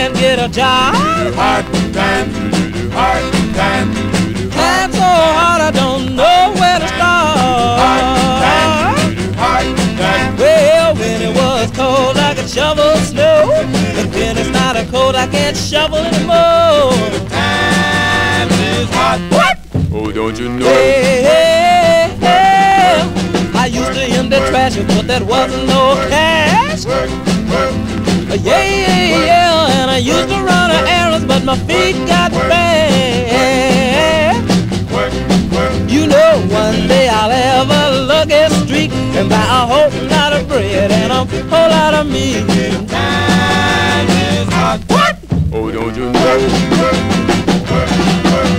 can't get a job. Hard time, hard time, Time's so hard I don't know where to start. hard time. Well, when it was cold I could shovel snow, but when it's not a cold I can't shovel anymore. Time is hard. What? Oh, don't you know? Hey, hey, hey. I used to empty trash, but that wasn't no cash. Work, work, Yeah, yeah, yeah, and I used to run errands, but my feet got bad. work, work. You know, one day I'll have a lucky streak and buy a whole lot of bread and a whole lot of meat. Time is hard. What? Oh, don't you know? Work, work, work.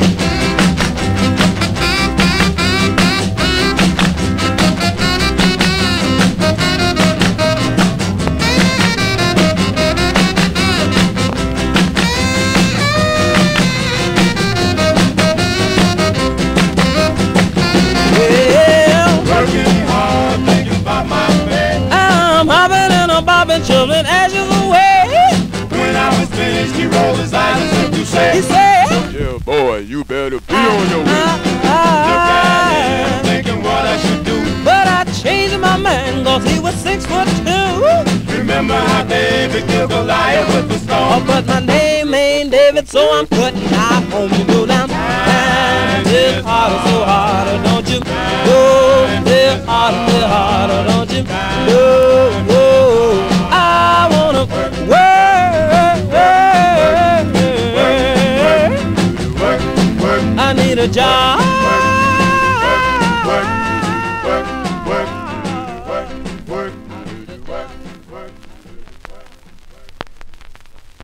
Children ashes away. When I was finished, he rolled his eyes and said, "You say?" He said, "Yeah, boy, you better be on your way." Look at him, thinking what I should do. but I changed my mind, cause he was 6'2". Remember how David killed Goliath with the stone? But my name ain't David, so I'm cutting out home to go down. Time is hard, so